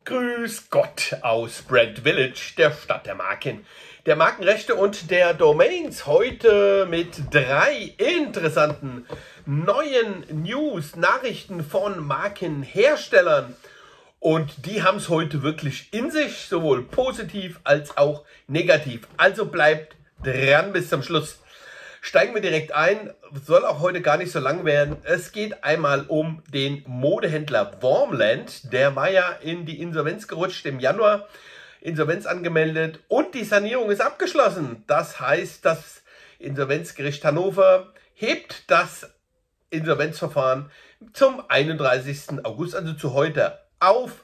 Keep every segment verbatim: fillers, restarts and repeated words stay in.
Grüß Gott aus Brand Village, der Stadt der Marken, der Markenrechte und der Domains. Heute mit drei interessanten neuen News, Nachrichten von Markenherstellern. Und die haben es heute wirklich in sich, sowohl positiv als auch negativ. Also bleibt dran bis zum Schluss. Steigen wir direkt ein, soll auch heute gar nicht so lang werden. Es geht einmal um den Modehändler Wormland. Der war ja in die Insolvenz gerutscht im Januar, Insolvenz angemeldet und die Sanierung ist abgeschlossen. Das heißt, das Insolvenzgericht Hannover hebt das Insolvenzverfahren zum einunddreißigsten August, also zu heute, auf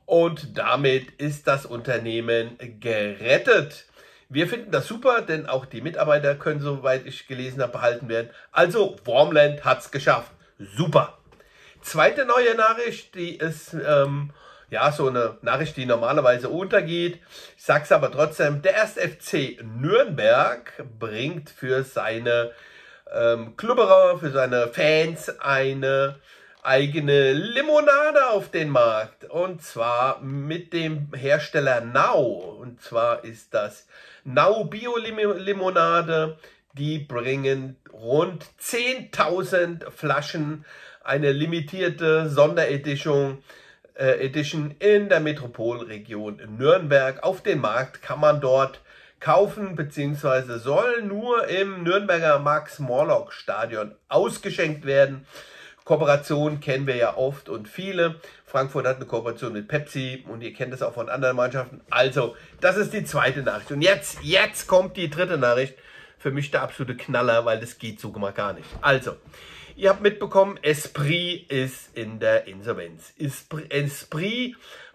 und damit ist das Unternehmen gerettet. Wir finden das super, denn auch die Mitarbeiter können, soweit ich gelesen habe, behalten werden. Also Wormland hat es geschafft. Super. Zweite neue Nachricht, die ist ähm, ja so eine Nachricht, die normalerweise untergeht. Ich sage es aber trotzdem, der erste F C Nürnberg bringt für seine ähm, Klubberer, für seine Fans eine eigene Limonade auf den Markt. Und zwar mit dem Hersteller Nau. Und zwar ist das Nau Bio Limonade. Die bringen rund zehntausend Flaschen, eine limitierte Sonderedition äh, Edition in der Metropolregion Nürnberg. Auf den Markt kann man dort kaufen, beziehungsweise soll nur im Nürnberger Max-Morlock-Stadion ausgeschenkt werden. Kooperation kennen wir ja oft und viele. Frankfurt hat eine Kooperation mit Pepsi und ihr kennt das auch von anderen Mannschaften. Also, das ist die zweite Nachricht. Und jetzt, jetzt kommt die dritte Nachricht. Für mich der absolute Knaller, weil das geht so mal gar nicht. Also, ihr habt mitbekommen, Esprit ist in der Insolvenz. Esprit, Esprit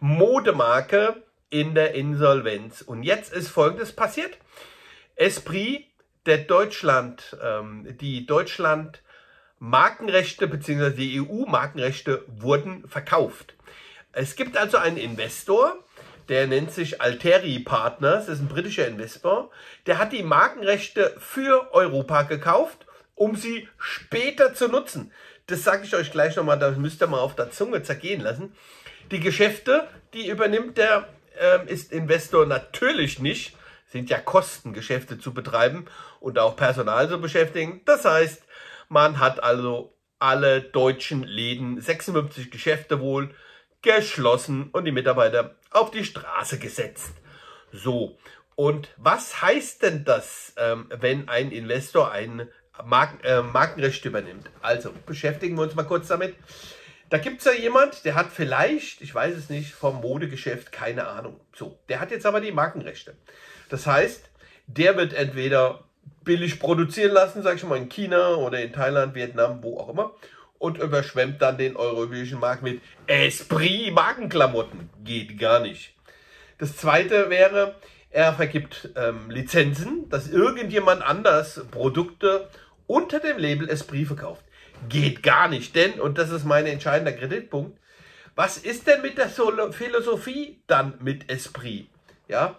Modemarke in der Insolvenz. Und jetzt ist Folgendes passiert. Esprit, der Deutschland, ähm, die Deutschland Markenrechte bzw. die E U-Markenrechte wurden verkauft. Es gibt also einen Investor, der nennt sich Alteri Partners, das ist ein britischer Investor, der hat die Markenrechte für Europa gekauft, um sie später zu nutzen. Das sage ich euch gleich nochmal, das müsst ihr mal auf der Zunge zergehen lassen. Die Geschäfte, die übernimmt der äh, ist Investor natürlich nicht, sind ja Kosten, Geschäfte zu betreiben und auch Personal zu beschäftigen. Das heißt, man hat also alle deutschen Läden, sechsundfünfzig Geschäfte wohl, geschlossen und die Mitarbeiter auf die Straße gesetzt. So, und was heißt denn das, ähm, wenn ein Investor ein Marken, äh, Markenrecht übernimmt? Also, beschäftigen wir uns mal kurz damit. Da gibt es ja jemand, der hat vielleicht, ich weiß es nicht, vom Modegeschäft keine Ahnung. So, der hat jetzt aber die Markenrechte. Das heißt, der wird entweder billig produzieren lassen, sag ich mal, in China oder in Thailand, Vietnam, wo auch immer, und überschwemmt dann den europäischen Markt mit Esprit Markenklamotten. Geht gar nicht. Das zweite wäre, er vergibt ähm, Lizenzen, dass irgendjemand anders Produkte unter dem Label Esprit verkauft. Geht gar nicht, denn, und das ist mein entscheidender Kritikpunkt, was ist denn mit der Philosophie dann mit Esprit? Ja,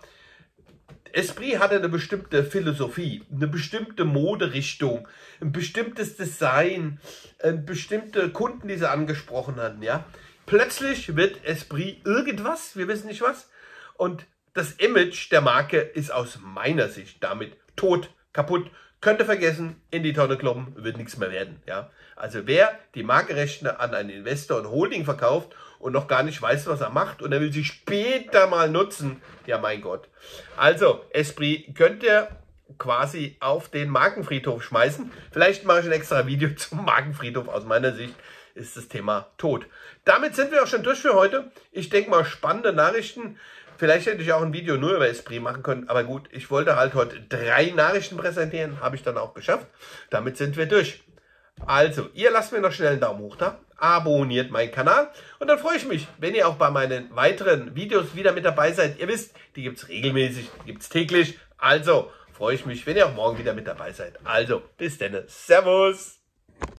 Esprit hatte eine bestimmte Philosophie, eine bestimmte Moderichtung, ein bestimmtes Design, bestimmte Kunden, die sie angesprochen hatten. Ja? Plötzlich wird Esprit irgendwas, wir wissen nicht was, und das Image der Marke ist aus meiner Sicht damit tot, kaputt, könnte vergessen, in die Tonne kloppen, wird nichts mehr werden. Ja? Also wer die Markenrechte an einen Investor und Holding verkauft und noch gar nicht weiß, was er macht und er will sie später mal nutzen, ja mein Gott. Also Esprit könnt ihr quasi auf den Markenfriedhof schmeißen. Vielleicht mache ich ein extra Video zum Markenfriedhof. Aus meiner Sicht ist das Thema tot. Damit sind wir auch schon durch für heute. Ich denke mal, spannende Nachrichten. Vielleicht hätte ich auch ein Video nur über Esprit machen können, aber gut, ich wollte halt heute drei Nachrichten präsentieren, habe ich dann auch geschafft. Damit sind wir durch. Also, ihr lasst mir noch schnell einen Daumen hoch da, abonniert meinen Kanal und dann freue ich mich, wenn ihr auch bei meinen weiteren Videos wieder mit dabei seid. Ihr wisst, die gibt es regelmäßig, die gibt es täglich. Also, freue ich mich, wenn ihr auch morgen wieder mit dabei seid. Also, bis dann. Servus!